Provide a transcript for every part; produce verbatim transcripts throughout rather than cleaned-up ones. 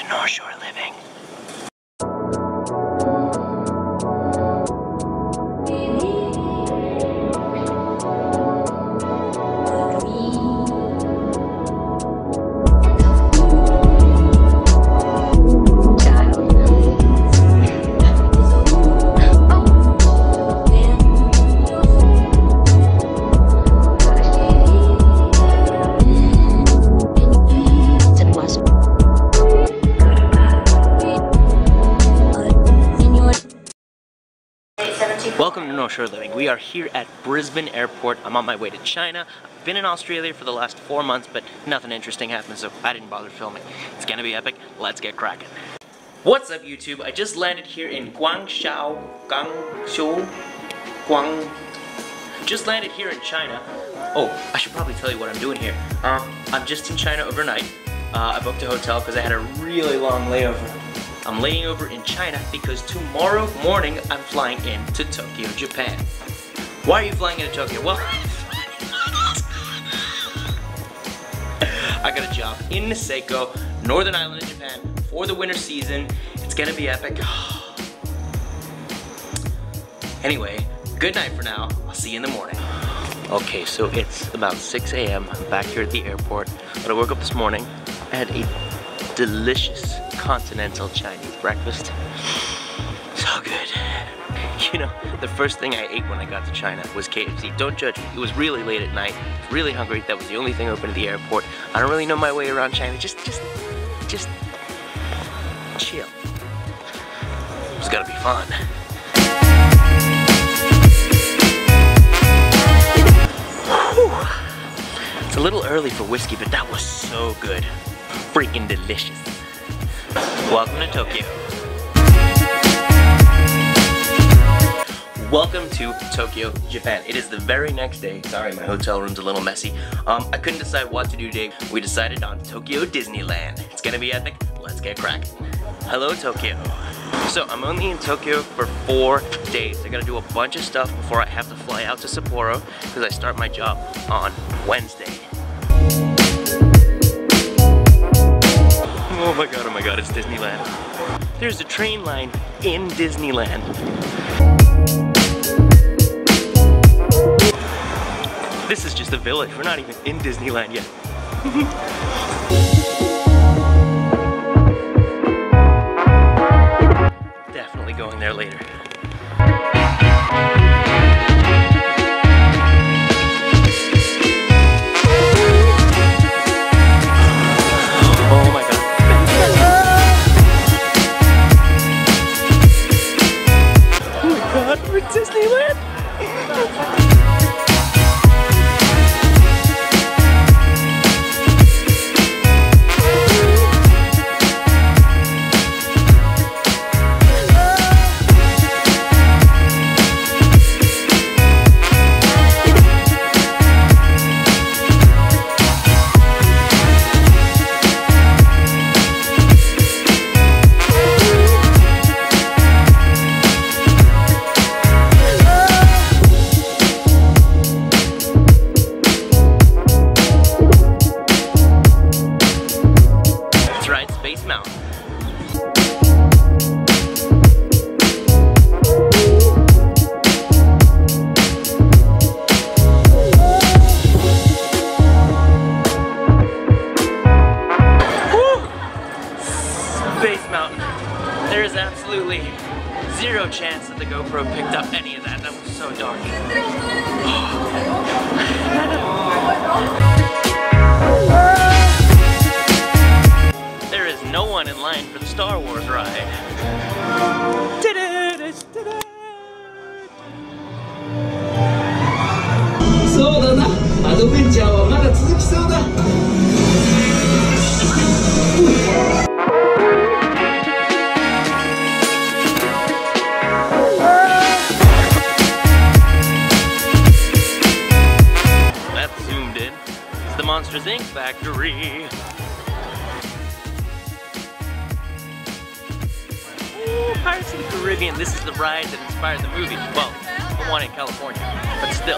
to North Shore Living. Welcome to North Shore Living. We are here at Brisbane Airport. I'm on my way to China. I've been in Australia for the last four months, but nothing interesting happened, so I didn't bother filming. It's gonna be epic. Let's get cracking. What's up, YouTube? I just landed here in Guangzhou, Guangzhou, Guang. Just landed here in China. Oh, I should probably tell you what I'm doing here. Uh, I'm just in China overnight. Uh, I booked a hotel because I had a really long layover. I'm laying over in China because tomorrow morning I'm flying into Tokyo, Japan. Why are you flying into Tokyo? Well, I got a job in Niseko, Northern Island of Japan, for the winter season. It's gonna be epic. Anyway, good night for now. I'll see you in the morning. Okay, so it's about six A M I'm back here at the airport. But I woke up this morning, I had a delicious continental Chinese breakfast. So good. You know, the first thing I ate when I got to China was K F C. Don't judge me. It was really late at night. I was really hungry. That was the only thing open at the airport. I don't really know my way around China. Just, just, just chill. It's gotta be fun. Whew. It's a little early for whiskey, but that was so good. Freaking delicious. Welcome to Tokyo. Welcome to Tokyo, Japan. It is the very next day. Sorry, my hotel room's a little messy. Um, I couldn't decide what to do today. We decided on Tokyo Disneyland. It's gonna be epic. Let's get cracking. Hello, Tokyo. So I'm only in Tokyo for four days. I gotta do a bunch of stuff before I have to fly out to Sapporo because I start my job on Wednesday. Oh my god, oh my god, it's Disneyland. There's a train line in Disneyland. This is just a village. We're not even in Disneyland yet. Definitely going there later. Disneyland? Absolutely zero chance that the GoPro picked up any of that. That was so dark. There is no one in line for the Star Wars ride. Monsters Incorporated factory. Ooh, Pirates of the Caribbean. This is the ride that inspired the movie. Well, the one in California, but still.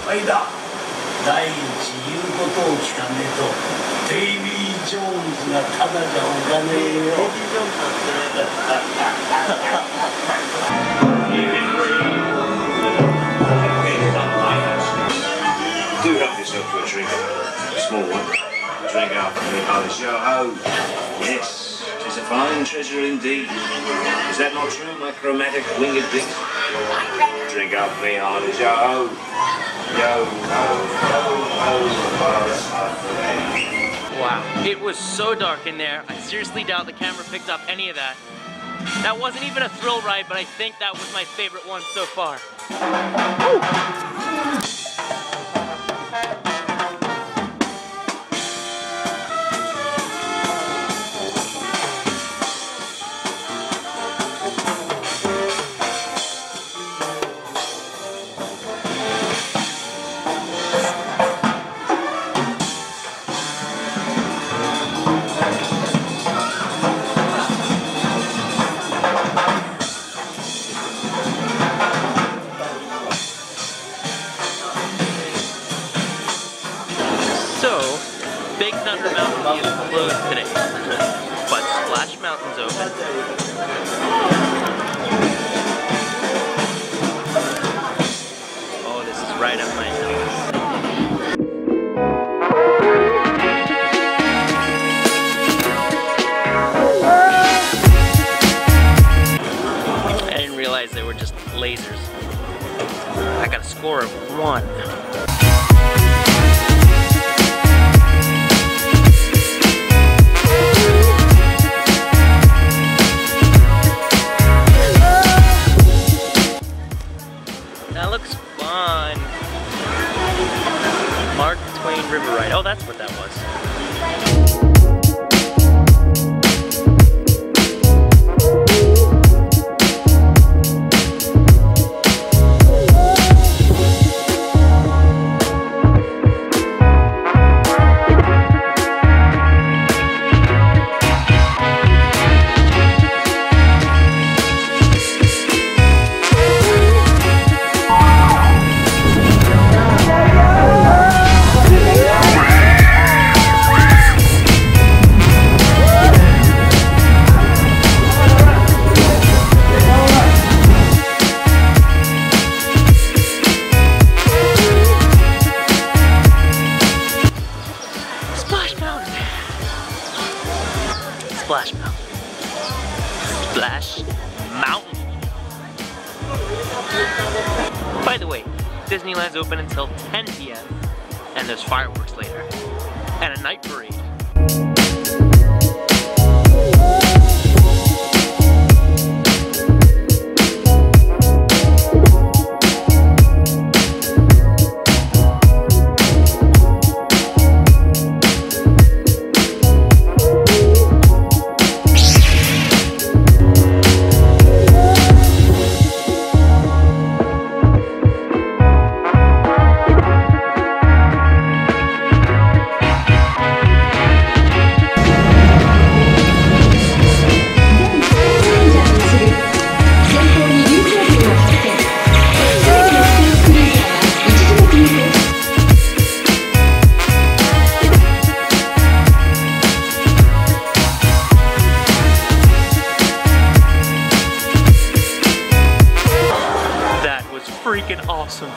敗だ。第一言うことを聞かねえとデイビー・ジョーンズがただじゃおかねえよ。デイビー・ジョーンズ Do help yourself to a drink, a small one. Drink out for me, Hollis. Yo ho. Yes, 'tis a fine treasure indeed. Is that not true, my chromatic winged beast? Drink out for me, Hollis. Yo ho. Yo ho ho ho. Wow, it was so dark in there. I seriously doubt the camera picked up any of that. That wasn't even a thrill ride, but I think that was my favorite one so far. Woo! So, Big Thunder Mountain is closed today, but Splash Mountain's open. Oh, this is right up my alley. I didn't realize they were just lasers. I got a score of one. That looks fun. Mark Twain River Ride. Oh, that's what that was. Splash Mountain. Splash Mountain. By the way, Disneyland's open until ten p m and there's fireworks later. And a night parade. Freaking awesome.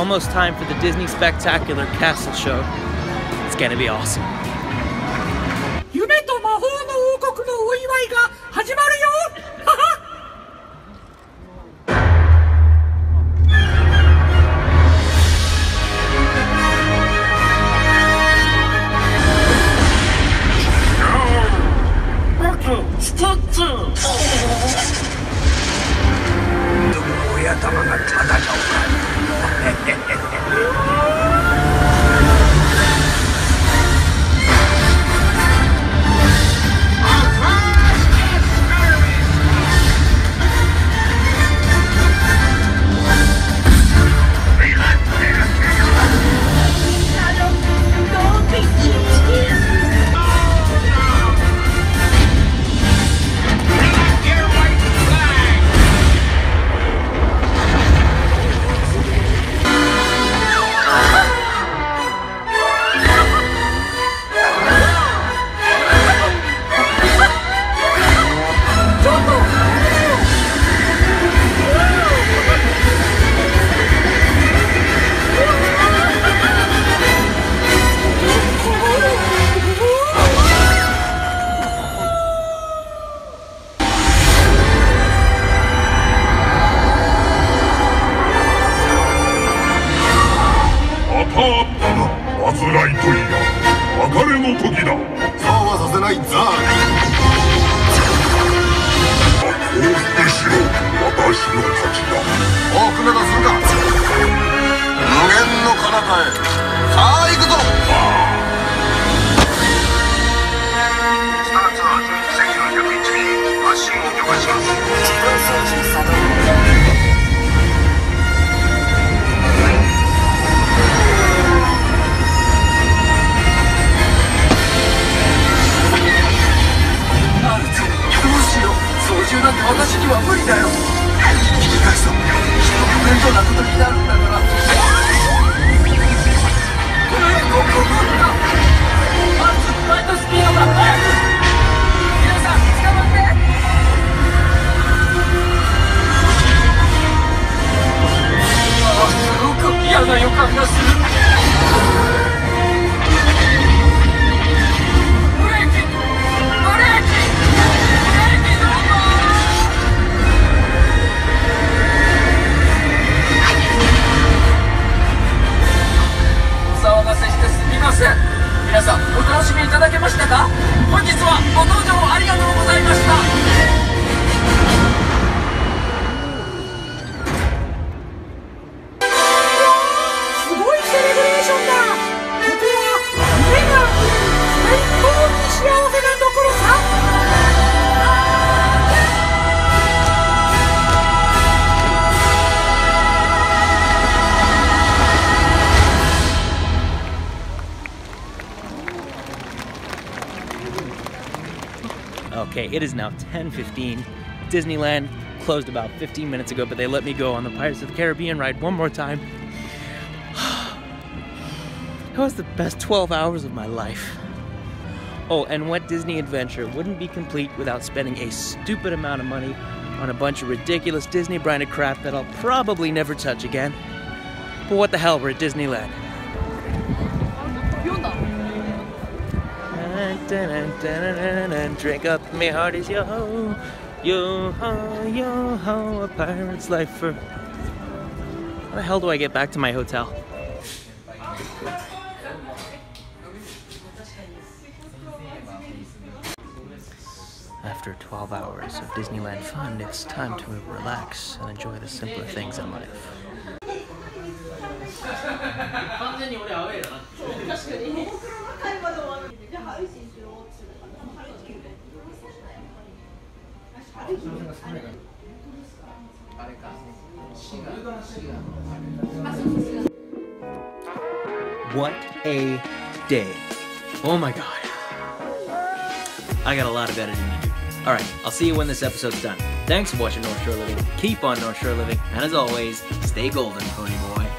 almost time for the Disney Spectacular Castle Show. It's gonna be awesome. 夢と魔法の王国のお祝いが始まるよ。はは。 ストッツ。親玉がただじゃおかん。 皆さんお楽しみいただけましたか？本日はご搭乗ありがとうございました。 Okay, it is now ten fifteen. Disneyland closed about fifteen minutes ago, but they let me go on the Pirates of the Caribbean ride one more time. That was the best twelve hours of my life. Oh, and what Disney adventure wouldn't be complete without spending a stupid amount of money on a bunch of ridiculous Disney branded crap that I'll probably never touch again. But what the hell, we're at Disneyland. Drink up, me heart is yo ho, yo ho, yo ho, a pirate's life for. How the hell do I get back to my hotel? After twelve hours of Disneyland fun, it's time to relax and enjoy the simpler things in life. What a day. Oh my god. I got a lot of editing to do. Alright, I'll see you when this episode's done. Thanks for watching North Shore Living. Keep on North Shore Living. And as always, stay golden, pony boy.